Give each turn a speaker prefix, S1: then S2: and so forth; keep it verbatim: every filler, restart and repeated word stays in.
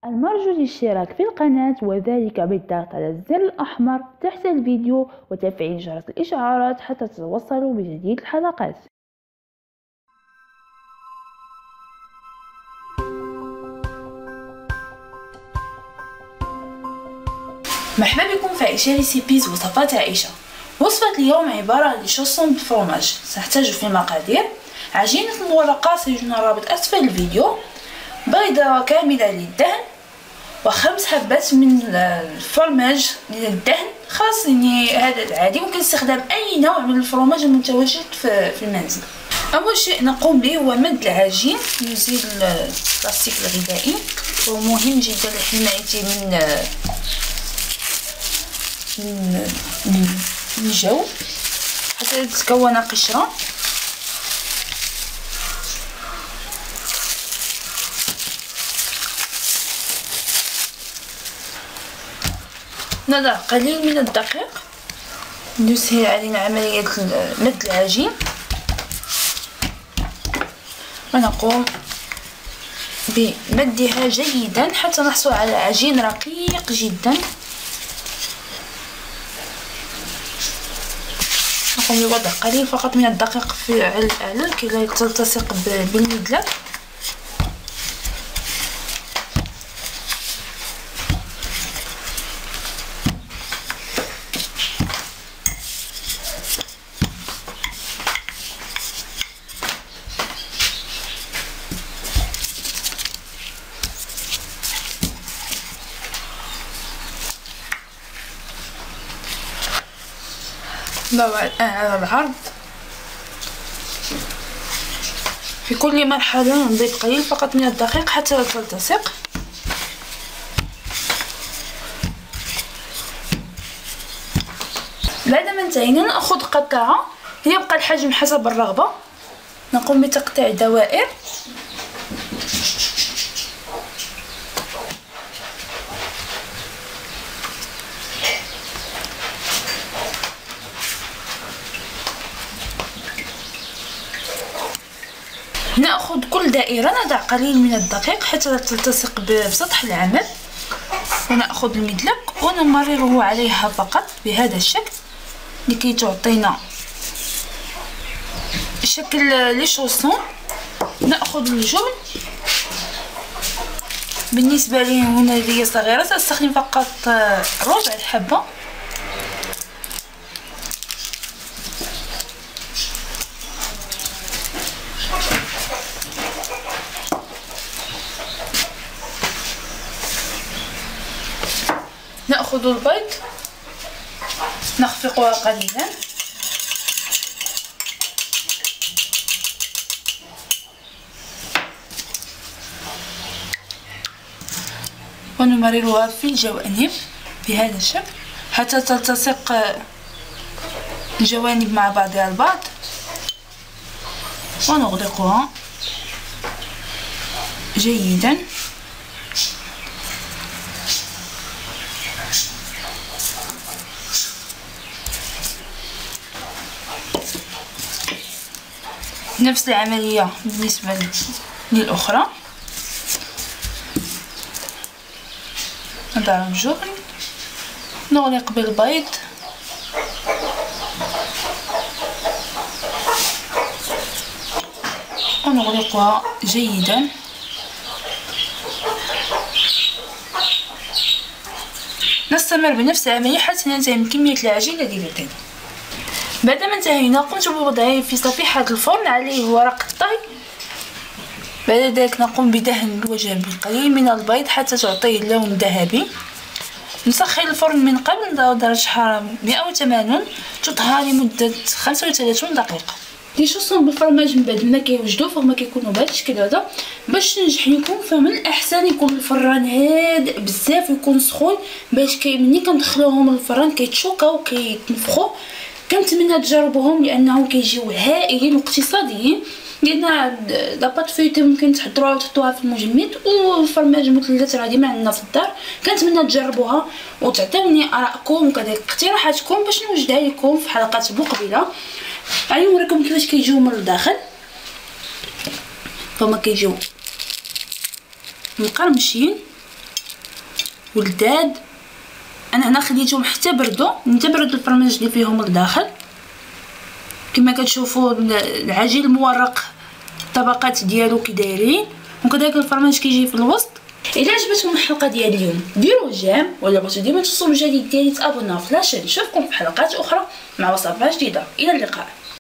S1: المرجو الاشتراك في القناة وذلك بالضغط على الزر الأحمر تحت الفيديو وتفعيل جرس الإشعارات حتى تتوصلوا بجديد الحلقات.
S2: مرحبا بكم في عائشة ريسيبيز وصفات عائشة. وصفة اليوم عبارة عن شوسون بالفرماج. سنحتاج في المقادير: عجينة المورقة سيجدون الرابط أسفل الفيديو، بيضة كاملة للدهن، وخمس حبات من الفرماج للدهن خاص يعني هذا العادي، ممكن استخدام أي نوع من الفرماج المتواجد في المنزل. أول شيء نقوم به هو مد العجين، نزيل البلاستيك الغذائي ومهم جدا لحمايته من من الجو حتى تتكون قشرة. نضع قليل من الدقيق ليسهل علينا عملية مد العجين، ونقوم بمدها جيدا حتى نحصل على عجين رقيق جدا. نقوم بوضع قليل فقط من الدقيق في على الأعلى كي لا تلتصق بالمدلة. نضع الآن على العرض. في كل مرحلة نضيف قليل فقط من الدقيق حتى لا تلتصق. بعدما انتهينا نأخذ قطعة، يبقى الحجم حسب الرغبة. نقوم بتقطيع دوائر نأخذ كل دائرة نضع قليل من الدقيق حتى لا تلتصق بسطح العمل، ونأخذ المدلك ونمرره عليها فقط بهذا الشكل لكي تعطينا شكل لشوسون. نأخذ الجبن، بالنسبة لي هنا هي صغيرة سأستخدم فقط ربع الحبة. نأخذ البيض نخفقها قليلا، ونمررها في الجوانب بهذا الشكل حتى تلتصق الجوانب مع بعضها البعض، ونغلقها جيدا. نفس العملية بالنسبة للأخرى. نضع الجبن، نغلق بالبيض، ونغلقها جيدا. نستمر بنفس العملية حتى ننتهي من كمية العجين الذي لدينا. بعدما انتهينا قمت بوضعه في صفيحة الفرن عليه ورق الطهي. بعد ذلك نقوم بدهن الوجه بالقليل من البيض حتى تعطيه اللون الذهبي. نسخن الفرن من قبل، نضع درجة حرارة مئة وثمانين، تطهى لمدة خمسة وثلاثين دقيقة. لي شوسون بالفرماج من بعد ما كيوجدوا فهما كيكونوا بهذا الشكل هذا. باش تنجح لكم فمن الأحسن يكون الفران هادئ بزاف ويكون سخون، باش كي ملي كندخلوهم للفران كيتشوكاو وكيتنفخوا. كنتمنى تجربوهم لانهم كيجيو هائلين واقتصاديين، لان لاباط فيوتي ممكن تحضروها وتحطوها في المجمد، والفرماج مثلثات راه ديما عندنا في الدار. كنتمنى تجربوها وتعطيوني ارائكم وكذلك اقتراحاتكم باش نوجدها لكم في حلقات مقبله. غادي نوريكم كيفاش كيجيو من الداخل. فما كيجيو مقرمشين ولداد. انا هنا خليتهم حتى بردوا، حتى برد الفرماج اللي فيهم لداخل. كما كتشوفوا العجين المورق الطبقات ديالو كي دايرين، وكذلك الفرماج كيجي في الوسط. الا عجبتكم الحلقه ديال اليوم ديروا جيم، ولا بغيتو ديما توصلوا الجديد ديالي تابوناو في لاشين. نشوفكم في حلقات اخرى مع وصفات جديده. الى اللقاء.